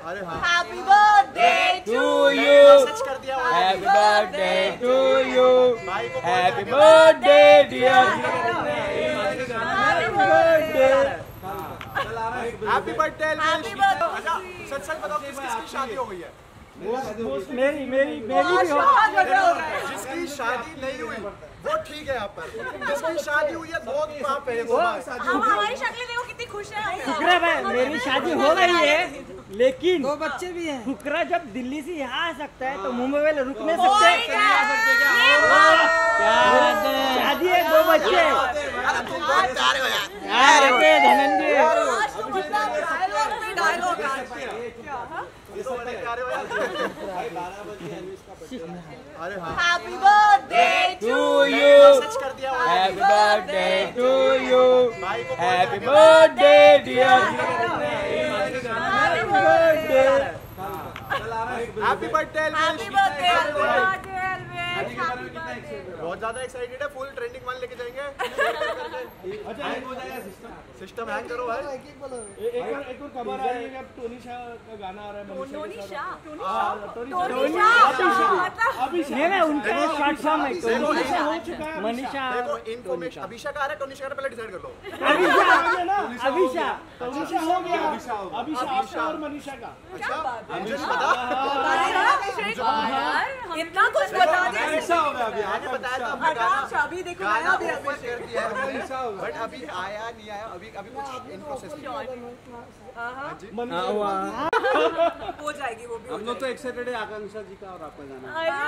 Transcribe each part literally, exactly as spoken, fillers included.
अरे हाँ। Happy birthday to you, happy birthday to you, happy birthday dear, happy birthday, happy birthday. Happy birthday. अच्छा सच सच बताओ किस किसकी शादी हो गई है? मेरी मेरी मेरी भी हो। जिसकी शादी नहीं हुई वो ठीक है यहाँ पर, जिसकी शादी हुई है बहुत पाप है। हम हमारी शक्लें देखो कितनी खुश है। फुकरा भाई मेरी शादी हो गई है, लेकिन दो बच्चे भी हैं। फुकरा जब दिल्ली से यहाँ आ सकता है तो मुंबई वाले रुक नहीं सकते। क्या शादी है, दो बच्चे धनंजय। अरे हाँ। Happy birthday to you, happy birthday to you, happy birthday dear, happy birthday, happy birthday. Happy birthday. बहुत ज्यादा एक्साइटेड है, फुल ट्रेंडिंग वन लेके जाएंगे। अच्छा हैंग हो जाएगा सिस्टम, सिस्टम हैंग करो भाई। एक और एक और खबर आ रही है कि अब टोनी शाह का गाना आ रहा है। टोनी शाह, टोनी नहीं नहीं उनका शॉर्ट फॉर्म है टोनी शाह, हो चुका है। मनीषा, देखो इन्फॉर्मेशन अभिषा का आ रहा है, टोनी शाह का पहले डिसाइड कर लो। अभिषा, अभिषा, टोनी शाह हो गया, अभिषा और मनीषा का। अच्छा मुझे नहीं पता, इतना कुछ बता दिया। ऐसा हो गया अभी मैंने बताया था हमने अच्छा अभी देखो गाना आया भी ऑफर कर दिया है, बट अभी आया नहीं आया, अभी अभी कुछ इन प्रोसेस हो जाएगी वो भी। हम लोग तो एक्साइटेड है आकांक्षा जी का और आपका गाना।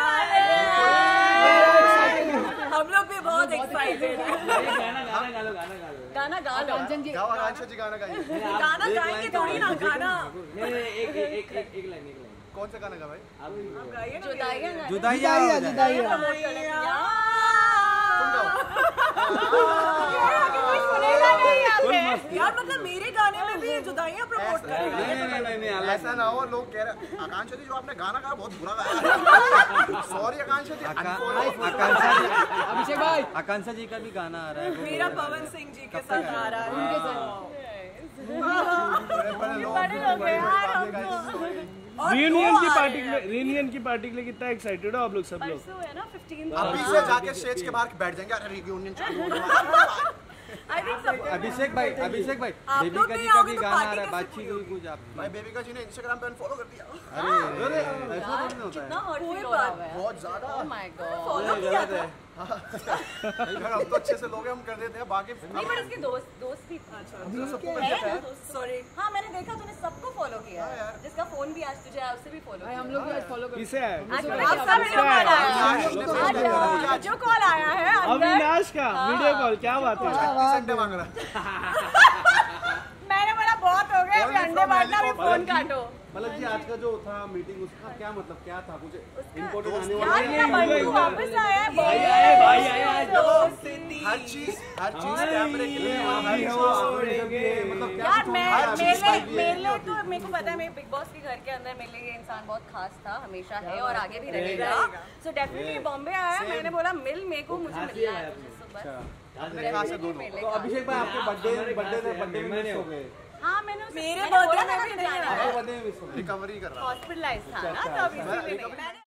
हम लोग भी बहुत एक्साइटेड हैं। गाना गाना गा लो, गाना गा लो, गाना गा लो। गाओ आकांक्षा जी गाना गाइए। गाना गाएंगे थोड़ी ना गाना। नहीं नहीं एक एक एक एक लाइन एक लाइन कौन सा गाना गा भाई? आप गाइए ना। जुदाइयाँ जुदाइयाँ जुदाइयाँ सुनेगा नहीं आपने यार, मतलब मेरे गाने में भी जुदाइयाँ प्रमोट करेगा। नहीं नहीं नहीं नहीं ऐसा ना हो लोग कह रहे आकांक्षा जी जो आपने गाना गाया बहुत बुरा गाया। सॉरी आकांक्षा जी। आकांक्षा जी, अभिषेक भाई आकांक्षा जी का भी गाना आ रहा है। मेरा पवन सिंह जी के साथ आ रहा है, उनके साथ। रियूनियन की पार्टी के लिए रियूनियन की पार्टी के लिए कितना एक्साइटेड हो आप लोग सब लोग? परसों है ना फिफ्टीन। अभी से जाके स्टेज के बाहर बैठ जाएंगे। अरे रियूनियन चालू होने वाला है। आई थिंक सब अभिषेक भाई अभिषेक भाई आप लोग बेबिका भी जी का आओगे भी तो गाना आ पार्टी रहा है, कैसे बातचीत पूरी हुई कुछ आप? भाई बेबिका जी ने इंस्टाग्राम पे अनफॉलो कर दिया। अरे अरे ऐसा थोड़ी ना होता कितना है। हर्ट फील हो रहा है। बहुत ज्यादा। ओह माय गॉड, फॉलो किया था। नहीं हम तो अच्छे से लोग हैं, हम कर देते हैं बाकी। नहीं पर इसके दोस्त दोस्त भी अच्छा सबको है ना दोस्त। सॉरी हाँ मैंने देखा तूने सबको फॉलो किया है, जिसका फोन भी आज तुझे उससे भी फॉलो किया। हम लोग भी आज फॉलो कर किसे है? आज आप सब वीडियो कॉल आया है, आज जो कॉल आया है अंदर अविनाश का वीडियो कॉल, क्या बात है? संडे मांग रहा है। मैंने बोला बहुत हो गए, अभी अंडे बांटना, अभी फोन काटो। मतलब जी आज का जो था मीटिंग, उसका क्या मतलब क्या था? कुछ इम्पोर्टेंट आने यार वाला मेरा बंधु वापस आया है, भाई आए भाई आए हर चीज हर चीज कैमरे के लिए मतलब यार मैं मेरे मेरे तो मेरे को पता है, मेरे बिग बॉस के घर के अंदर मेरे लिए ये इंसान बहुत खास था, हमेशा है और आगे भी रहेगा। सो डेफिनेटली बॉम्बे आया, मैंने बोला मिल मेरे को, मुझे मिलना है। तो अभिषेक भाई आपके बर्थडे बर्थडे बर्थडे में मिस हो गए। हाँ मैंने मेरे बर्थडे में भी नहीं आया, बर्थडे में मिस हो गए। रिकवरी कर रहा है। हॉस्पिटलाइज था ना, तब इसीलिए नहीं।